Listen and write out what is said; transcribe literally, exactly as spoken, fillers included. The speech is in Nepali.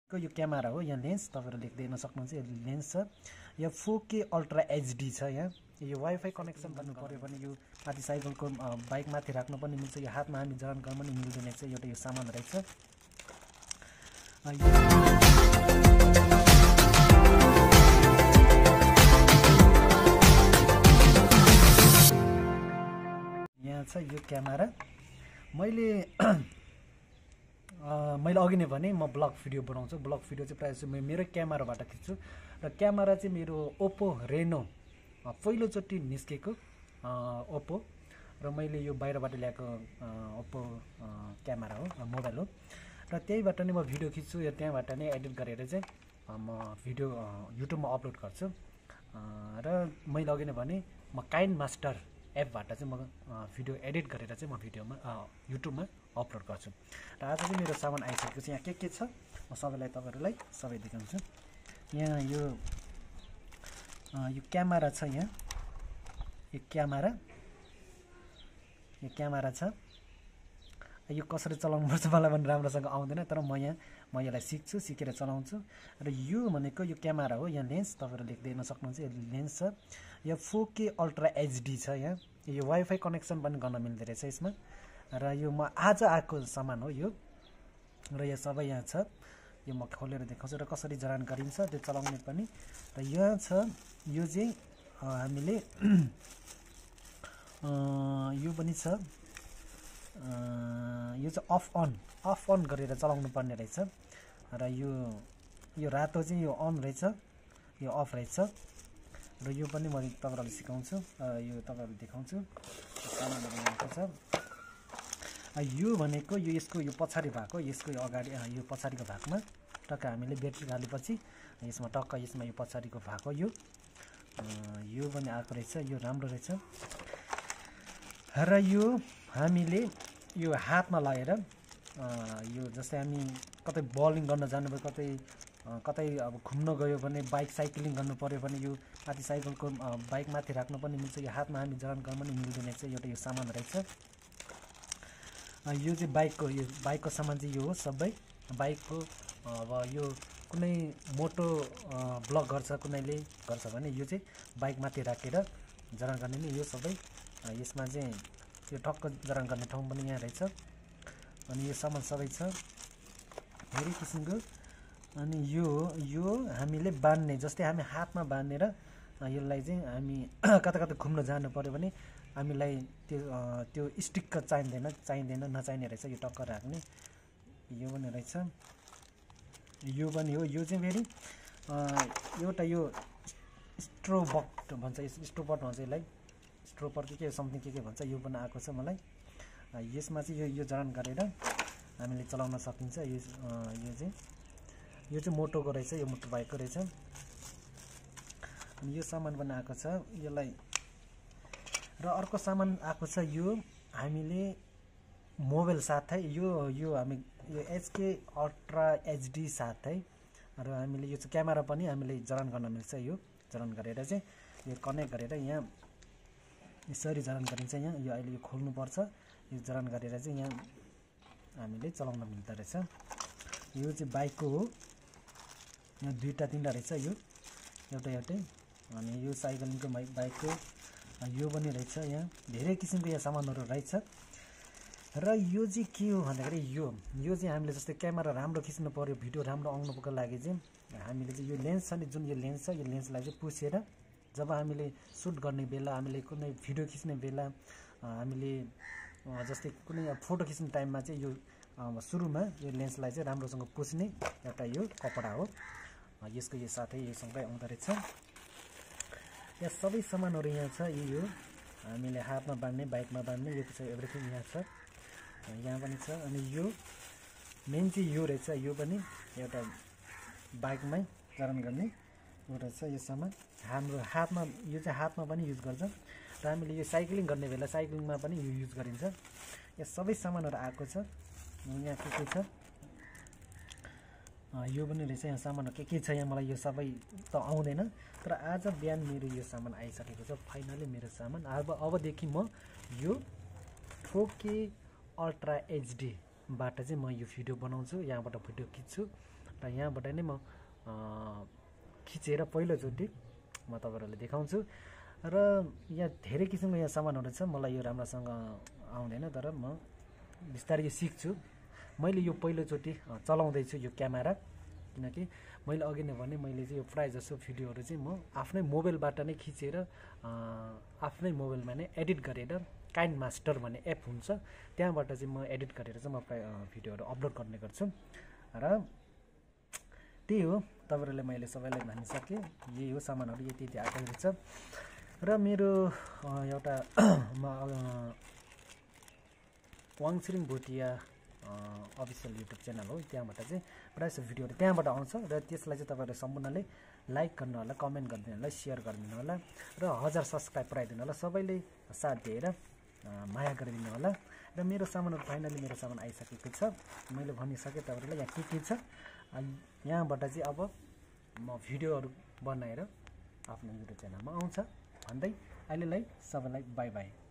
को यो क्यामेरा हो। यहाँ लेन्स तपाईहरु देख्दै हेर्न सक्नुहुन्छ, यो लेन्स छ। यो फोर के अल्ट्रा एचडी छ। यहाँ यो वाइफाई कनेक्सन गर्नु पर्यो भने यो माथि साइकलको बाइक माथि राख्न पनि मिल्छ। यो हातमा हामी जडान गर्न पनि मिल्दैन रहेछ। एउटा यो सामान रहेछ। यहाँ छ यो क्यामेरा। मैले मैले अघि नै भने म ब्लग भिडियो बनाउँछु। ब्लग भिडियो चाहिँ प्रायः जस्तो मेरो क्यामेराबाट खिच्छु र क्यामेरा चाहिँ मेरो ओप्पो रेनो पहिलोचोटि निस्केको ओप्पो र मैले यो बाहिरबाट ल्याएको ओप्पो क्यामेरा हो, मोबाइल हो र त्यहीबाट नै म भिडियो खिच्छु। यो त्यहाँबाट नै एडिट गरेर चाहिँ म भिडियो युट्युबमा अपलोड गर्छु र मैले अघि नै भने म काइन मास्टर एपबाट चाहिँ म भिडियो एडिट गरेर चाहिँ म भिडियोमा युट्युबमा अपलोड गर्छु। र आज चाहिँ मेरो सामान आइसकेको छ। यहाँ के के छ म सबैलाई तपाईहरुलाई सबै देखाउँछु। यहाँ यो यो क्यामेरा छ। यहाँ यो क्यामेरा यो क्यामेरा छ। यो कसरी चलाउनु पर्छ मलाई पनि राम्रोसँग आउँदैन, तर म यहाँ म यसलाई सिक्छु, सिकेर चलाउँछु। र यो भनेको यो क्यामेरा हो। यहाँ लेन्स तपाईहरु देख्दै हेर्न सक्नुहुन्छ, यो लेन्स छ। यो फोर के अल्ट्रा एचडी छ। यहाँ यो वाइफाई कनेक्सन पनि गर्न मिल्दो रहेछ यसमा। र यो म आज आएको सामान हो यो। र यो सबै यहाँ छ। यो म खोलेर देखाउँछु र कसरी जडान गरिन्छ त्यो चलाउने पनि। र यहाँ छ यो चाहिँ हामीले यो पनि छ। यो चाहिँ अफ अन अफ अन गरेर चलाउनु पर्ने रहेछ। र यो यो रातो चाहिँ यो अन रहेछ, यो अफ रहेछ। र यो पनि म तपाईहरुलाई सिकाउँछु, यो तपाईहरुलाई देखाउँछु। सामानहरु यहाँको छ। यो भनेको यो यसको यो पछाडी भाग हो। यसको यो अगाडि यो पछाडीको भागमा टक्क हामीले ब्याट्री हालेपछि यसमा टक्क यसमा यो पछाडीको भाग हो। यो यो पनि आएको रहेछ। यो राम्रो रहेछ। र यो हामीले यो हातमा लगाएर यो जस्तै हामी कतै बलिङ गर्न जानुभयो, कतै कतै अब घुम्न गयो भने, बाइक साइक्लिङ गर्नु पर्यो भने यो माथि साइकलको बाइक माथि राख्न पनि मिल्छ। यो हातमा हामी जडान गर्न पनि मिल्दैन रहेछ। एउटा यो सामान रहेछ। यो चाहिँ बाइकको यो बाइकको सामान चाहिँ यो हो सबै बाइकको। अब यो कुनै मोटो ब्लग गर्छ, कुनैले गर्छ भने यो चाहिँ बाइक माथि राखेर जडान गर्ने नि यो सबै। यसमा चाहिँ यो टक्क जडान गर्ने ठाउँ पनि यहाँ रहेछ। अनि यो सामान सबै छ धेरै किसिमको। अनि यो यो हामीले बान्ने, जस्तै हामी हातमा बान्नेर यसलाई चाहिँ हामी कता कता घुम्न जानु पर्यो भने हामीलाई त्यो त्यो स्टिक चाहिँदैन चाहिँदैन नचाहिने रहेछ। यो टक्क राख्ने यो पनि रहेछ। यो पनि हो। यो चाहिँ फेरि एउटा यो स्ट्रोबट भन्छ, स्ट्रोबट भन्छ यसलाई, स्ट्रोपर के के समथिङ के के भन्छ। यो पनि आएको छ मलाई। यसमा चाहिँ यो यो जडान गरेर हामीले चलाउन सकिन्छ। यो यो चाहिँ यो चाहिँ मोटोको रहेछ, यो मोटो बाइकको रहेछ। अनि यो सामान पनि आएको छ यसलाई। र अर्को सामान आएको छ यो हामीले मोबाइल साथै यो यो हामी यो एचके अल्ट्रा एचडी साथै र हामीले यो चाहिँ क्यामेरा पनि हामीले जडान गर्न मिल्छ। यो जडान गरेर चाहिँ यो कनेक्ट गरेर यहाँ यसरी जडान गरिन्छ। यहाँ यो अहिले यो खोल्नु पर्छ। यो जडान गरेर चाहिँ यहाँ हामीले चलाउन मिल्दो रहेछ। यो चाहिँ बाइकको हो। यहाँ दुईटा तीनटा रहेछ। यो एउटा एउटै। अनि यो साइक्लिङको बाइकको यो पनि रहेछ। यहाँ धेरै किसिमको यहाँ सामानहरू रहेछ। र यो चाहिँ के हो भन्दाखेरि यो यो चाहिँ हामीले जस्तै क्यामेरा राम्रो खिच्नु पर्यो, भिडियो राम्रो आउनुको लागि चाहिँ हामीले चाहिँ यो लेन्स छ नि, जुन यो लेन्स छ, यो लेन्सलाई चाहिँ पुसेर जब हामीले सुट गर्ने बेला, हामीले कुनै भिडियो खिच्ने बेला, हामीले जस्तै कुनै फोटो खिच्ने टाइममा चाहिँ यो सुरुमा यो लेन्सलाई चाहिँ राम्रोसँग पुस्ने एउटा यो कपडा हो। यसको यो साथै यो सँगै आउँदो रहेछ। यहाँ सबै सामानहरू यहाँ छ। यो हामीले हातमा बान्ने, बाइकमा बान्ने, यो चाहिँ एभ्रिथिङ यहाँ छ। यहाँ पनि छ। अनि यो मेन चाहिँ यो रहेछ। यो पनि एउटा बाइकमै जडान गर्ने यो रहेछ। यो सामान हाम्रो हातमा, यो चाहिँ हातमा पनि युज गर्छ। र हामीले यो साइक्लिङ गर्ने बेला साइक्लिङमा पनि यो युज गरिन्छ। यो सबै सामानहरू आएको छ। यहाँ के के छ यो पनि रहेछ। यहाँ सामानहरू के के छ यहाँ मलाई यो सबै त आउँदैन, तर आज बिहान मेरो यो सामान आइसकेको छ फाइनली मेरो सामान। अब अबदेखि म यो फोर के अल्ट्रा एचडी बाट चाहिँ म यो भिडियो बनाउँछु, यहाँबाट भिडियो खिच्छु र यहाँबाट नै म खिचेर पहिलोचोटि म तपाईँहरूलाई देखाउँछु। र यहाँ धेरै किसिमको यहाँ सामानहरू छ, मलाई यो राम्रोसँग आउँदैन, तर म बिस्तारै यो सिक्छु। मैले यो पहिलोचोटि चलाउँदैछु यो क्यामेरा, किनकि मैले अघि नै भने मैले चाहिँ यो प्रायः जसो भिडियोहरू चाहिँ म आफ्नै मोबाइलबाट नै खिचेर आफ्नै मोबाइलमा नै एडिट गरेर काइन्ड मास्टर भन्ने एप हुन्छ त्यहाँबाट चाहिँ म एडिट गरेर चाहिँ म प्रायः भिडियोहरू अपलोड गर्ने गर्छु। र त्यही हो, तपाईँहरूले मैले सबैलाई भनिसकेँ, यही हो सामानहरू यति यति आएको रहेछ। र मेरो एउटा Wangchhiring Bhotiya official YouTube channel हो, त्यहाँबाट चाहिँ प्रायः जस्तो भिडियोहरू त्यहाँबाट आउँछ। र त्यसलाई चाहिँ तपाईँहरूले सम्पूर्णले लाइक गर्नु होला, कमेन्ट गरिदिनु होला, सेयर गरिदिनु होला, र हजार सब्सक्राइब पुऱ्याइदिनु होला। सबैले साथ दिएर माया गरिदिनु होला। र मेरो सामानहरू फाइनली मेरो सामान आइसकेको छ, मैले भनिसकेँ तपाईँहरूलाई यहाँ के के छ। यहाँबाट चाहिँ अब म भिडियोहरू बनाएर आफ्नो युट्युब च्यानलमा आउँछ भन्दै अहिलेलाई सबैलाई बाई बाई।